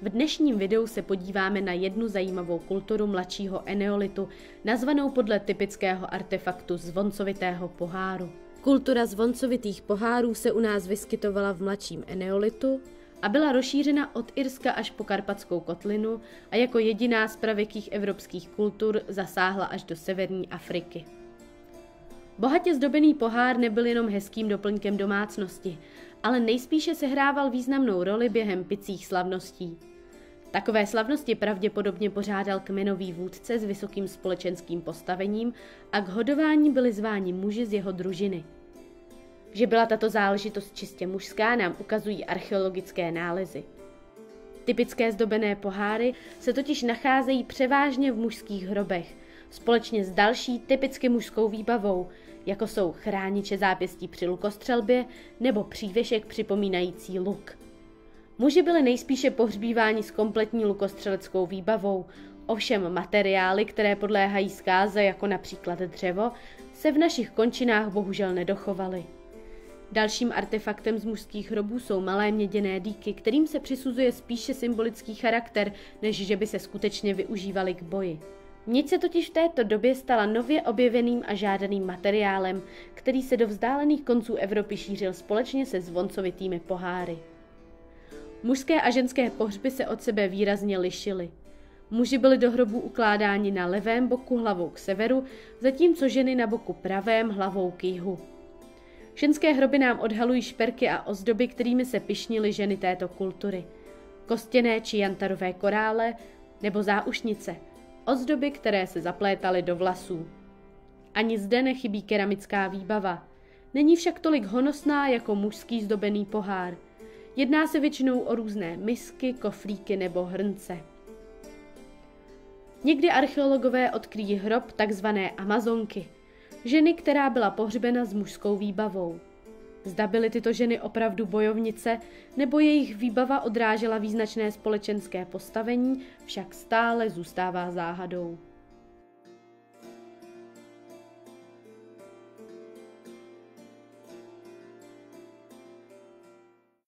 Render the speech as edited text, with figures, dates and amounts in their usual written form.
V dnešním videu se podíváme na jednu zajímavou kulturu mladšího eneolitu, nazvanou podle typického artefaktu zvoncovitého poháru. Kultura zvoncovitých pohárů se u nás vyskytovala v mladším eneolitu a byla rozšířena od Irska až po Karpatskou kotlinu a jako jediná z pravěkých evropských kultur zasáhla až do severní Afriky. Bohatě zdobený pohár nebyl jenom hezkým doplňkem domácnosti, ale nejspíše sehrával významnou roli během picích slavností. Takové slavnosti pravděpodobně pořádal kmenový vůdce s vysokým společenským postavením a k hodování byli zváni muži z jeho družiny. Že byla tato záležitost čistě mužská, nám ukazují archeologické nálezy. Typické zdobené poháry se totiž nacházejí převážně v mužských hrobech, společně s další typicky mužskou výbavou, jako jsou chrániče zápěstí při lukostřelbě nebo přívěšek připomínající luk. Muži byli nejspíše pohřbíváni s kompletní lukostřeleckou výbavou, ovšem materiály, které podléhají zkáze, jako například dřevo, se v našich končinách bohužel nedochovaly. Dalším artefaktem z mužských hrobů jsou malé měděné dýky, kterým se přisuzuje spíše symbolický charakter, než že by se skutečně využívaly k boji. Niť se totiž v této době stala nově objeveným a žádaným materiálem, který se do vzdálených konců Evropy šířil společně se zvoncovitými poháry. Mužské a ženské pohřby se od sebe výrazně lišily. Muži byli do hrobů ukládáni na levém boku hlavou k severu, zatímco ženy na boku pravém hlavou k jihu. Ženské hroby nám odhalují šperky a ozdoby, kterými se pyšnily ženy této kultury. Kostěné či jantarové korále nebo záušnice, ozdoby, které se zaplétaly do vlasů. Ani zde nechybí keramická výbava. Není však tolik honosná jako mužský zdobený pohár. Jedná se většinou o různé misky, koflíky nebo hrnce. Někdy archeologové odkryjí hrob takzvané Amazonky, ženy, která byla pohřbena s mužskou výbavou. Zda byly tyto ženy opravdu bojovnice, nebo jejich výbava odrážela význačné společenské postavení, však stále zůstává záhadou.